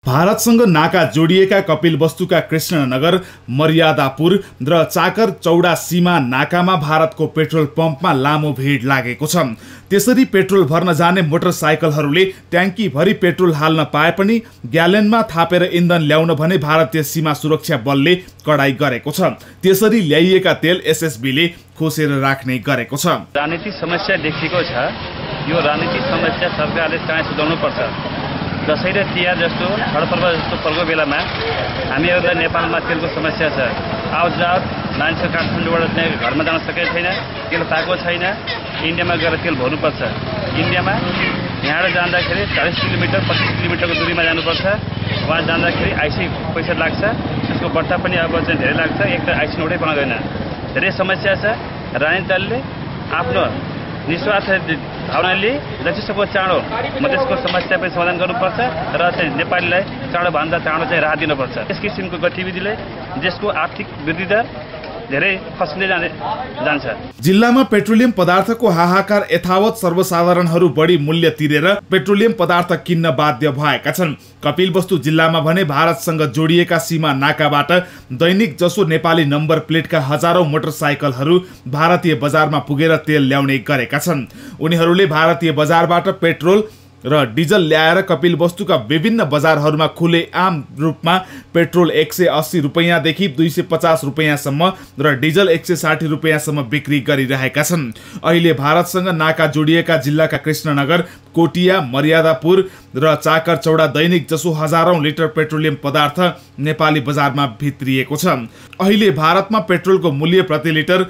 भारतसँग नाका जोडिएका कपिलवस्तुका कृष्णनगर, मर्यादापुर र चाकर चौडा सीमा नाकामा भारतको पेट्रोल पम्पमा लामो भिड लागेको छ। त्यसरी पेट्रोल भर्न जाने मोटरसाइकलहरूले ट्याङ्की भरि पेट्रोल हाल्न पाए पनि ग्यालेनमा थापेर इन्धन ल्याउन भने भारतीय सीमा सुरक्षा बलले कडाई गरेको छ। त्यसरी ल्याइएका तेल एसएसबीले खोसेर राख्ने गरेको छ। राजनीतिक समस्या देखिएको छ। यो राजनीतिक समस्या सरकारले चाँडै सुधार्नु पर्छ। दसैँ र तिहार जस्तो चाडपर्व जस्तो पर्वको बेलामा हामीहरूलाई नेपालमा तेलको समस्या छ। आवतजावत मान्छे काठमाडौँबाट चाहिँ घरमा जान सकेको छैन, तेल पाएको छैन। इन्डियामा गएर तेल भर्नुपर्छ। इन्डियामा यहाँबाट जाँदाखेरि 40 किलोमिटर 25 किलोमिटरको दूरीमा जानुपर्छ। वहाँ जाँदाखेरि आइसी पैसा लाग्छ, त्यसको बट्टा पनि अब चाहिँ धेरै लाग्छ। एक त आइसी नोटै पाउँदैन। धेरै समस्या छ। राजनीतिक दलले आफ्नो निस्वार्थ भावनाले जतिसक्दो चाँडो मधेसको समस्या पनि समाधान गर्नुपर्छ र चाहिँ नेपालीलाई चाँडोभन्दा चाँडो चाहिँ राहत दिनुपर्छ। यस किसिमको गतिविधिले देशको आर्थिक वृद्धि दर धेरै खस्दै जान्छ। जिल्लामा पेट्रोलियम पदार्थको हाहाकार यथावत सर्वसाधारणहरू बढी मूल्य तिरेर पेट्रोलियम पदार्थ किन्न बाध्य भएका छन्। कपिलवस्तु जिल्लामा भने भारतसँग जोडिएका सीमा नाकाबाट दैनिक जसो नेपाली नम्बर प्लेटका हजारौं मोटरसाइकलहरू भारतीय बजारमा पुगेर तेल ल्याउने गरेका छन्। उनीहरूले भारतीय बजारबाट पेट्रोल र डिजल ल्याएर कपिलवस्तुका विभिन्न बजारहरूमा खुलेआम रूपमा पेट्रोल 180 रुपैयाँदेखि 250 रुपैयाँसम्म र डिजल 160 रुपैयाँसम्म बिक्री गरिरहेका छन्। अहिले भारतसँग नाका जोडिएका जिल्लाका कृष्णनगर, कोटिया, मर्यादापुर र चाकर चौडा दैनिक जसो हजारौं लिटर पेट्रोलियम पदार्थ नेपाली बजारमा भित्रिएको छ। अहिले भारतमा पेट्रोलको मूल्य प्रति लिटर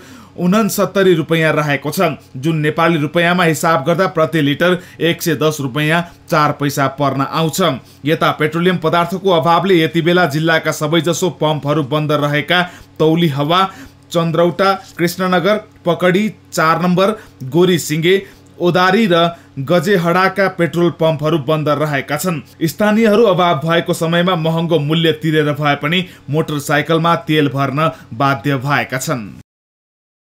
69 रुपैयाँ रहेको छ, जुन नेपाली रुपैयाँमा हिसाब गर्दा प्रति लिटर 110 रुपैयाँ 4 पैसा पर्न आउँछ। यता पेट्रोलियम पदार्थको अभावले यति बेला जिल्लाका सबैजसो पम्पहरू बन्द रहेका तौली हवा, चन्द्रौटा, कृष्णनगर, पकडी, 4 नम्बर, गोरी सिंगे, ओदारी र गजेहडाका पेट्रोल पम्पहरू बन्द रहेका छन्। स्थानीयहरू अभाव भएको समयमा महँगो मूल्य तिरेर भए पनि मोटरसाइकलमा तेल भर्न बाध्य भएका छन्।